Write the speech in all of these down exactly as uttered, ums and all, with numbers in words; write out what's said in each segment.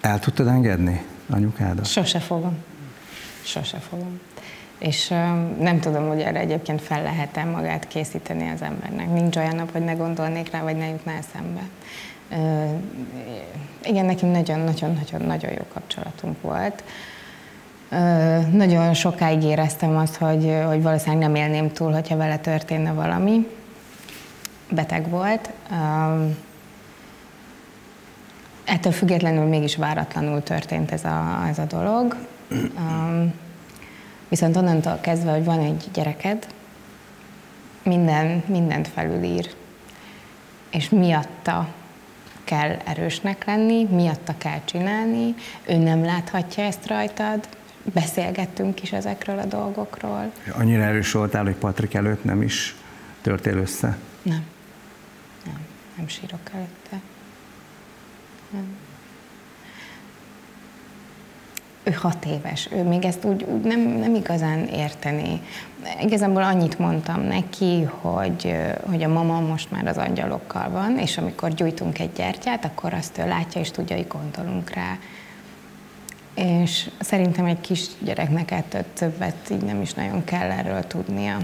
El tudtad engedni anyukádat? Sose fogom. Sose fogom. És uh, nem tudom, hogy erre egyébként fel lehet-e magát készíteni az embernek. Nincs olyan nap, hogy ne gondolnék rá, vagy ne jutná eszembe. Uh, igen, nekünk nagyon-nagyon-nagyon jó kapcsolatunk volt. Uh, nagyon sokáig éreztem azt, hogy, hogy valószínűleg nem élném túl, hogyha vele történne valami. Beteg volt. Uh, ettől függetlenül mégis váratlanul történt ez a, ez a dolog. Um, viszont onnantól kezdve, hogy van egy gyereked, minden, mindent felülír. És miatta kell erősnek lenni, miatta kell csinálni, ő nem láthatja ezt rajtad, beszélgettünk is ezekről a dolgokról. Annyira erős voltál, hogy Patrik előtt nem is törtél össze? Nem. Nem, nem sírok előtte. Nem. Ő hat éves, ő még ezt úgy, úgy nem, nem igazán értené. Igazából annyit mondtam neki, hogy, hogy a mama most már az angyalokkal van, és amikor gyújtunk egy gyertyát, akkor azt ő látja, és tudja, hogy gondolunk rá. És szerintem egy kis gyereknek ettől többet így nem is nagyon kell erről tudnia.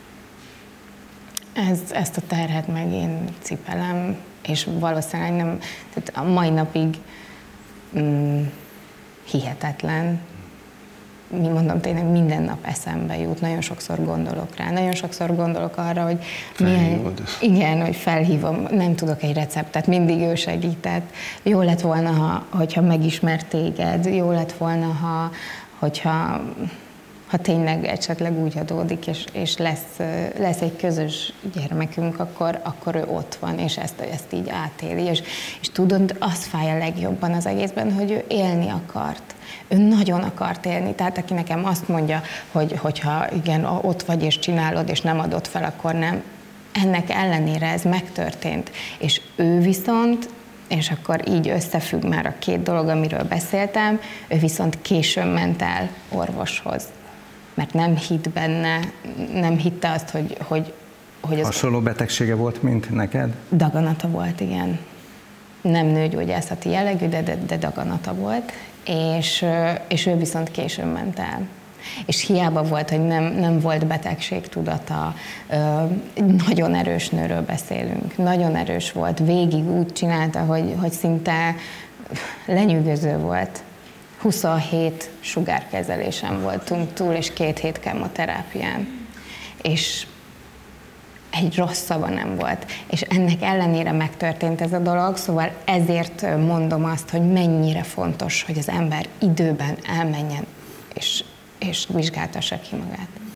Ez, ezt a terhet meg én cipelem, és valószínűleg nem, tehát a mai napig mm, hihetetlen. Mi mondom, tényleg minden nap eszembe jut, nagyon sokszor gondolok rá, nagyon sokszor gondolok arra, hogy milyen, igen, hogy felhívom, nem tudok egy receptet, mindig ő segített. Jó lett volna, ha, hogyha megismert téged, jó lett volna, ha, hogyha ha tényleg esetleg úgy adódik, és, és lesz, lesz egy közös gyermekünk, akkor, akkor ő ott van, és ezt, ezt így átéli. És, és tudod, az fáj a legjobban az egészben, hogy ő élni akart. Ő nagyon akart élni, tehát aki nekem azt mondja, hogy hogyha igen, ott vagy és csinálod, és nem adod fel, akkor nem. Ennek ellenére ez megtörtént. És ő viszont, és akkor így összefügg már a két dolog, amiről beszéltem, ő viszont későn ment el orvoshoz. Mert nem hitt benne, nem hitte azt, hogy... hogy, hogy az hasonló betegsége volt, mint neked? Daganata volt, igen. Nem nőgyógyászati jellegű, de, de, de daganata volt, és, és ő viszont későn ment el. És hiába volt, hogy nem, nem volt betegségtudata, nagyon erős nőről beszélünk, nagyon erős volt, végig úgy csinálta, hogy, hogy szinte lenyűgöző volt. huszonhét sugárkezelésen voltunk túl, és két hét kemoterápián. És egy rossz szava nem volt. És ennek ellenére megtörtént ez a dolog, szóval ezért mondom azt, hogy mennyire fontos, hogy az ember időben elmenjen, és, és vizsgáltassa ki magát.